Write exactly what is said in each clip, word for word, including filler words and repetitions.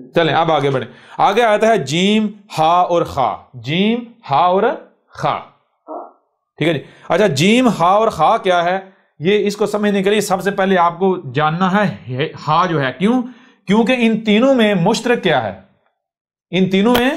چلیں اب آگے بڑھیں. آگے آتا ہے جیم ہا اور خا. جیم ہا اور خا, ٹھیک ہے جی. اچھا جیم ہا اور خا کیا ہے, یہ اس کو سمجھنے کے لیے سب سے پہلے آپ کو جاننا ہے ہا جو ہے. کیوں؟ کیونکہ ان تینوں میں مشترک کیا ہے, ان تینوں میں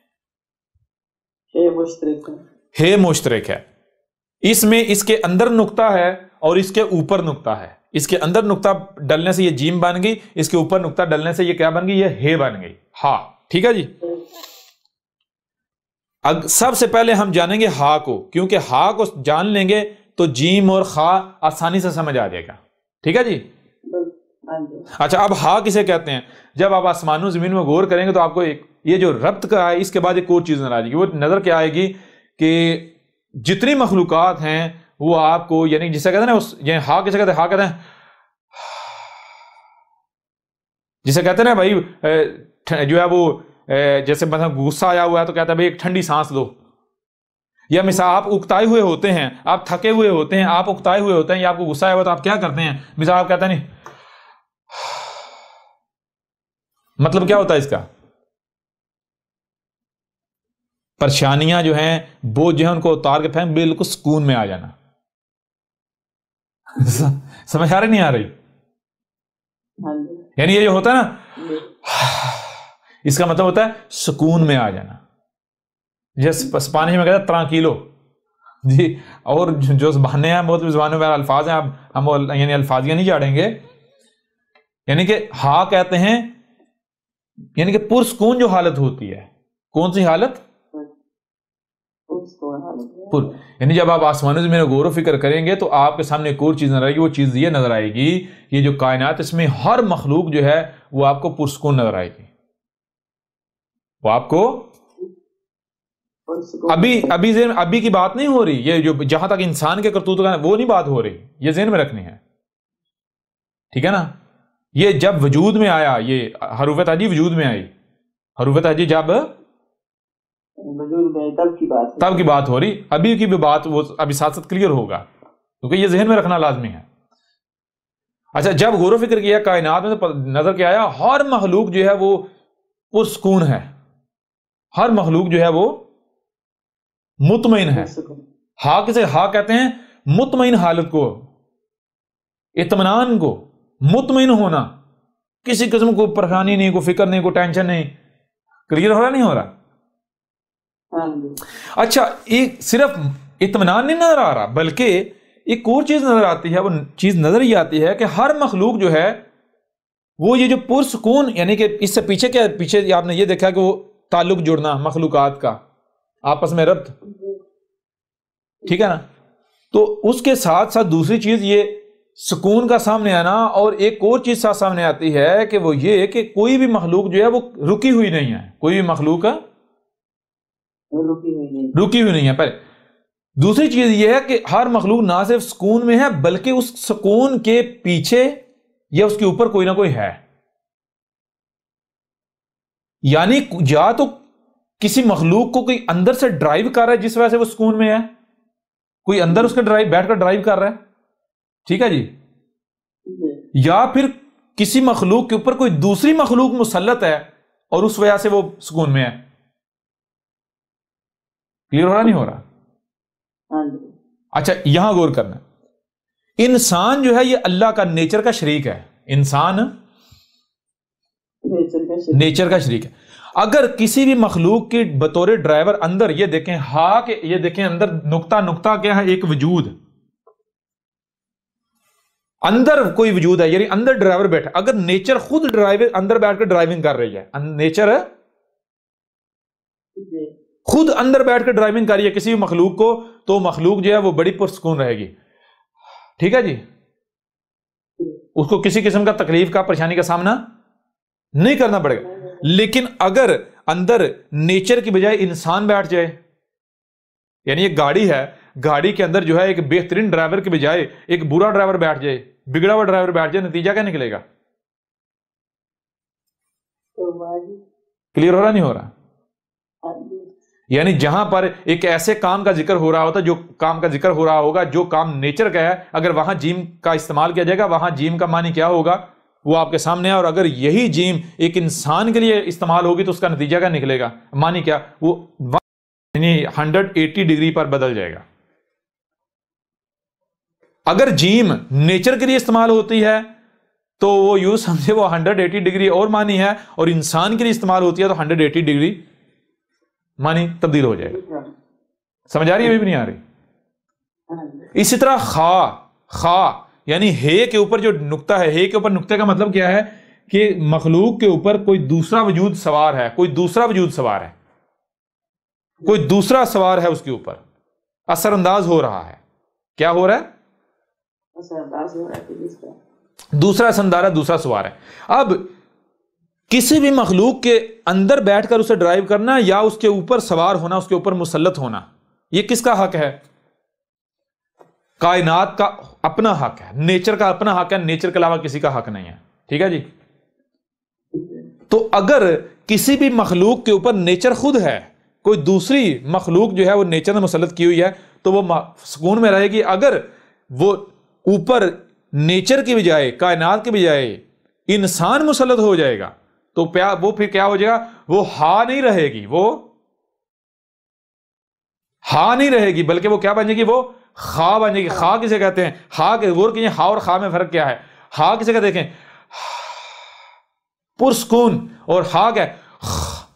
ہے مشترک ہے. اس میں اس کے اندر نقطہ ہے اور اس کے اوپر نقطہ ہے. اس کے اندر نقطہ ڈلنے سے یہ جیم بن گئی, اس کے اوپر نقطہ ڈلنے سے یہ کیا بن گئی, یہ ہے بن گئی, ہا. ٹھیک ہے جی. سب سے پہلے ہم جانیں گے ہا کو, کیونکہ ہا کو جان لیں گے تو جیم اور خا آسانی سے سمجھ آ جائے گا. ٹھیک ہے جی. اچھا اب ہا کسے کہتے ہیں؟ جب آپ آسمان و زمین میں غور کریں گے تو آپ کو ایک یہ جو ربط کا ہے اس کے بعد ایک اور چیز نظر آ جائے گی. وہ نظر کیا آئے گی کہ جتنی مخلوقات ہیں وہ آپ کو, یعنی جسے کہتے ہیں نا, یعنی ہا کسے کہتے ہیں, ہا کہتے ہیں جسے کہتے ہیں نا بھائی جو ہے وہ جیسے مثلا غصہ آیا ہوا ہے تو کہتا ہے بھائی ایک ٹھنڈی سانس لو. یا مثال آپ اکتائے ہوئے ہوتے ہیں, آپ تھکے ہوئے ہوتے ہیں, آپ اکتائے ہوئے ہوتے ہیں, یا آپ کو غصہ آیا ہوا تو آپ کیا کرتے ہیں, مثال آپ کہتے ہیں نہیں, مطلب کیا ہوتا ہے اس کا, پریشانیاں جو ہیں بوجھ جو ہیں ان کو اتار کے پھینک بالکل سکون میں آ جانا. سمجھ آ رہی نہیں آ رہی؟ یعنی یہ جو ہوتا ہے نا, اس کا مطلب ہوتا ہے سکون میں آ جانا. جیسے اسپانش میں کہتا ہے ترانکیلو جی. اور جو زبانیں ہیں بہت زبانوں میں الفاظ ہیں, اب ہم یعنی الفاظیاں نہیں جاڑیں گے. یعنی کہ ہا کہتے ہیں یعنی کہ پرسکون جو حالت ہوتی ہے. کون سی حالت؟ پر. یعنی جب آپ آسمانوں میں غور و فکر کریں گے تو آپ کے سامنے ایک اور چیز نظر آئے گی. وہ چیز یہ نظر آئے گی, یہ جو کائنات اس میں ہر مخلوق جو ہے وہ آپ کو پرسکون نظر آئے گی. وہ آپ کو ابھی ابھی ذہن ابھی کی بات نہیں ہو رہی, یہ جو جہاں تک انسان کے کرتوت کا وہ نہیں بات ہو رہی, یہ ذہن میں رکھنی ہے. ٹھیک ہے نا. یہ جب وجود میں آیا, یہ حروف تہجی وجود میں آئی, حروف تہجی جب تب کی بات تب کی بات ہو رہی. ابھی کی بھی بات وہ ابھی ساتھ ساتھ کلیئر ہوگا, کیونکہ یہ ذہن میں رکھنا لازمی ہے. اچھا جب غور و فکر کیا کائنات میں تو نظر کیا آیا, ہر مخلوق جو ہے وہ پرسکون ہے, ہر مخلوق جو ہے وہ مطمئن ہے. ہا کسے ہا کہتے ہیں مطمئن حالت کو, اطمینان کو, مطمئن ہونا, کسی قسم کو پریشانی نہیں, کوئی فکر نہیں, کوئی ٹینشن نہیں. کلیئر ہو رہا نہیں ہو رہا؟ اچھا ایک صرف اطمینان نہیں نظر آ رہا, بلکہ ایک اور چیز نظر آتی ہے. وہ چیز نظر یہ آتی ہے کہ ہر مخلوق جو ہے وہ یہ جو پرسکون, یعنی کہ اس سے پیچھے کیا, پیچھے آپ نے یہ دیکھا کہ وہ تعلق جڑنا مخلوقات کا, آپس میں ربط. ٹھیک ہے نا. تو اس کے ساتھ ساتھ دوسری چیز یہ سکون کا سامنے آنا, اور ایک اور چیز ساتھ سامنے آتی ہے کہ وہ یہ کہ کوئی بھی مخلوق جو ہے وہ رکی ہوئی نہیں ہے. کوئی بھی مخلوق رکی ہوئی نہیں ہے. پہلے دوسری چیز یہ ہے کہ ہر مخلوق نہ صرف سکون میں ہے بلکہ اس سکون کے پیچھے یا اس کے اوپر کوئی نہ کوئی ہے. یعنی یا تو کسی مخلوق کو کوئی اندر سے ڈرائیو کر رہا ہے جس وجہ سے وہ سکون میں ہے, کوئی اندر اس کا ڈرائیو بیٹھ کر ڈرائیو کر رہا ہے. ٹھیک ہے جی. یا پھر کسی مخلوق کے اوپر کوئی دوسری مخلوق مسلط ہے اور اس وجہ سے وہ سکون میں ہے. کلیئر ہو رہا نہیں ہو رہا؟ اچھا یہاں غور کرنا, انسان جو ہے یہ اللہ کا نیچر کا شریک ہے. انسان نیچر کا شریک ہے. اگر کسی بھی مخلوق کی بطور ڈرائیور اندر یہ دیکھیں ہا کہ یہ دیکھیں اندر نقطہ نقطہ کیا ہے, ایک وجود اندر کوئی وجود ہے, یعنی اندر ڈرائیور بیٹھا. اگر نیچر خود ڈرائیور اندر بیٹھ کر ڈرائیونگ کر رہی ہے, نیچر خود اندر بیٹھ کر ڈرائیونگ کر رہی ہے کسی بھی مخلوق کو, تو مخلوق جو ہے وہ بڑی پرسکون رہے گی. ٹھیک ہے جی. اس کو کسی قسم کا تکلیف کا پریشانی کا سامنا نہیں کرنا پڑے گا. لیکن اگر اندر نیچر کی بجائے انسان بیٹھ جائے, یعنی ایک گاڑی ہے, گاڑی کے اندر جو ہے ایک بہترین ڈرائیور کی بجائے ایک برا ڈرائیور بیٹھ جائے, بگڑا ہوا ڈرائیور بیٹھ جائے, نتیجہ کیا نکلے گا؟ کلیئر ہو رہا نہیں ہو رہا؟ یعنی جہاں پر ایک ایسے کام کا ذکر ہو رہا ہوتا, جو کام کا ذکر ہو رہا ہوگا جو کام نیچر کا ہے, اگر وہاں جیم کا استعمال کیا جائے گا, وہاں جیم کا معنی کیا ہوگا؟ وہ آپ کے سامنے ہے، اور اگر یہی جیم ایک انسان کے لیے استعمال ہوگی تو اس کا نتیجہ کیا نکلے گا؟ مانی کیا؟ وہ یعنی ہنڈریڈ ایٹی ڈگری پر بدل جائے گا۔ اگر جیم نیچر کے لیے استعمال ہوتی ہے تو وہ یوں سمجھے وہ ہنڈریڈ ایٹی ڈگری اور مانی ہے، اور انسان کے لیے استعمال ہوتی ہے تو ہنڈریڈ ایٹی ڈگری مانی تبدیل ہو جائے گا۔ سمجھ آ رہی ہے؟ ابھی بھی نہیں آ رہی؟ اسی طرح خا خا یعنی ہے کے اوپر جو نقطہ ہے، ہے کے اوپر نقطے کا مطلب کیا ہے کہ مخلوق کے اوپر کوئی دوسرا وجود سوار ہے، کوئی دوسرا وجود سوار ہے، کوئی دوسرا سوار ہے اس کے اوپر، اثر انداز ہو رہا ہے۔ کیا ہو رہا ہے؟ دوسرا اثر انداز ہے، دوسرا سوار ہے۔ اب کسی بھی مخلوق کے اندر بیٹھ کر اسے ڈرائیو کرنا یا اس کے اوپر سوار ہونا، اس کے اوپر مسلط ہونا، یہ کس کا حق ہے؟ کائنات کا اپنا حق ہے، نیچر کا اپنا حق ہے، نیچر کے علاوہ کسی کا حق نہیں ہے۔ ٹھیک ہے جی؟ تو اگر کسی بھی مخلوق کے اوپر نیچر خود ہے، کوئی دوسری مخلوق جو ہے وہ نیچر نے مسلط کی ہوئی ہے، تو وہ سکون میں رہے گی۔ اگر وہ اوپر نیچر کی بجائے، کائنات کی بجائے انسان مسلط ہو جائے گا تو وہ پھر کیا ہو جائے گا؟ وہ ہا نہیں رہے گی، وہ ہا نہیں رہے گی، بلکہ وہ کیا بن جائے گی؟ وہ خا بن جائے گی۔ خا کسے کہتے ہیں؟ ہا کے غور کیجئے، ہا اور خا میں فرق کیا ہے؟ ہا کسے کہتے ہیں؟ دیکھیں، پرسکون، اور ہا کیا ہے؟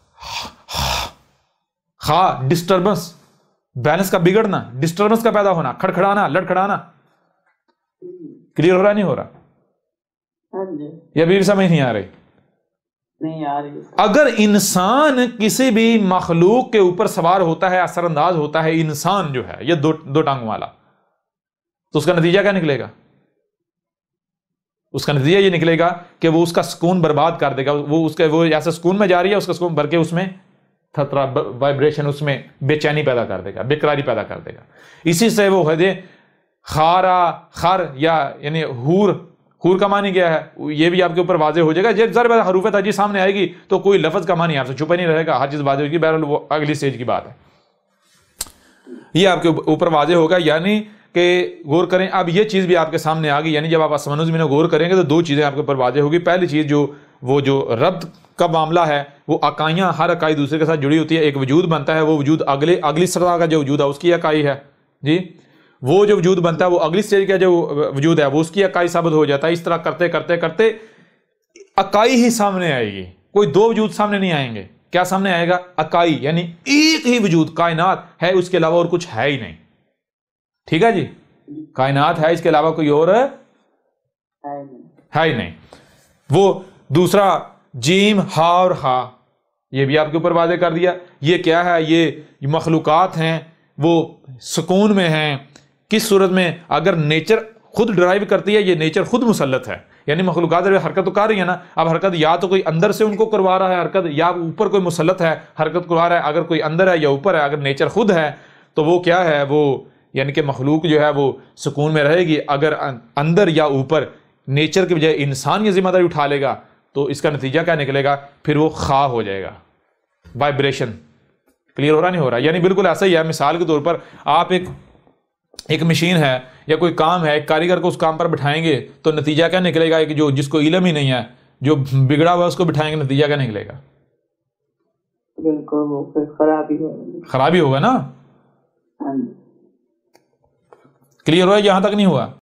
خا ڈسٹربنس، بیلنس کا بگڑنا، ڈسٹربنس کا پیدا ہونا، کھڑکھڑانا، لڑکھڑانا۔ کلیئر ہو رہا نہیں ہو رہا؟ یہ ابھی بھی سمجھ نہیں آ رہی؟ نہیں آ رہی۔ اگر انسان کسی بھی مخلوق کے اوپر سوار ہوتا ہے، اثر انداز ہوتا ہے، انسان جو ہے یہ دو دو ٹانگوں والا، تو اس کا نتیجہ کیا نکلے گا؟ اس کا نتیجہ یہ نکلے گا کہ وہ اس کا سکون برباد کر دے گا۔ وہ اس کے وہ ایسا سکون میں جا رہی ہے، اس کا سکون بلکہ اس میں تھترا وائبریشن، اس میں بے چینی پیدا کر دے گا، بے قراری پیدا کر دے گا۔ اسی سے وہ حدے خارا خر یا یعنی ہور، ہور کا معنی کیا ہے یہ بھی آپ کے اوپر واضح ہو جائے گا۔ جب ضرب حروف تاجی سامنے آئے گی تو کوئی لفظ کا معنی آپ سے چھپا نہیں رہے گا، ہر چیز واضح ہوگی۔ بہرحال وہ اگلی سٹیج کی بات ہے، یہ آپ کے اوپر واضح ہوگا۔ یعنی کہ غور کریں، اب یہ چیز بھی آپ کے سامنے آ گئی، یعنی جب آپ آسمان و زمین غور کریں گے تو دو چیزیں آپ کے اوپر واضح ہوگی۔ پہلی چیز جو وہ جو ربط کا معاملہ ہے، وہ اکائیاں، ہر اکائی دوسرے کے ساتھ جڑی ہوتی ہے، ایک وجود بنتا ہے، وہ وجود اگلے اگلی سطح کا جو وجود ہے اس کی اکائی ہے جی، وہ جو وجود بنتا ہے وہ اگلی سٹیج کا جو وجود ہے وہ اس کی اکائی ثابت ہو جاتا ہے۔ اس طرح کرتے کرتے کرتے اکائی ہی سامنے آئے گی، کوئی دو وجود سامنے نہیں آئیں گے۔ کیا سامنے آئے گا؟ اکائی، یعنی ایک ہی وجود کائنات ہے، اس کے علاوہ اور کچھ ہے ہی نہیں۔ ٹھیک ہے جی؟ کائنات ہے، اس کے علاوہ کوئی اور ہے ہی نہیں۔ وہ دوسرا جیم، ہا اور ہا، یہ بھی آپ کے اوپر واضح کر دیا۔ یہ کیا ہے؟ یہ مخلوقات ہیں، وہ سکون میں ہیں۔ کس صورت میں؟ اگر نیچر خود ڈرائیو کرتی ہے، یہ نیچر خود مسلط ہے، یعنی مخلوقات حرکت تو کر رہی ہے نا، اب حرکت یا تو کوئی اندر سے ان کو کروا رہا ہے حرکت، یا اوپر کوئی مسلط ہے حرکت کروا رہا ہے۔ اگر کوئی اندر ہے یا اوپر ہے، اگر نیچر خود ہے تو وہ کیا ہے؟ وہ یعنی کہ مخلوق جو ہے وہ سکون میں رہے گی۔ اگر اندر یا اوپر نیچر کی بجائے انسان یہ ذمہ داری اٹھا لے گا تو اس کا نتیجہ کیا نکلے گا؟ پھر وہ خواہ ہو جائے گا، وائبریشن۔ کلیئر ہو رہا نہیں ہو رہا؟ یعنی بالکل ایسا ہی ہے۔ مثال کے طور پر آپ ایک ایک مشین ہے یا کوئی کام ہے، ایک کاریگر کو اس کام پر بٹھائیں گے تو نتیجہ کیا نکلے گا؟ کہ جو جس کو علم ہی نہیں ہے، جو بگڑا ہوا اس کو بٹھائیں گے، نتیجہ کیا نکلے گا؟ بالکل وہ پھر خرابی ہوگا، خرابی ہوگا نا۔ کلیئر ہوا؟ یہاں تک نہیں ہوا؟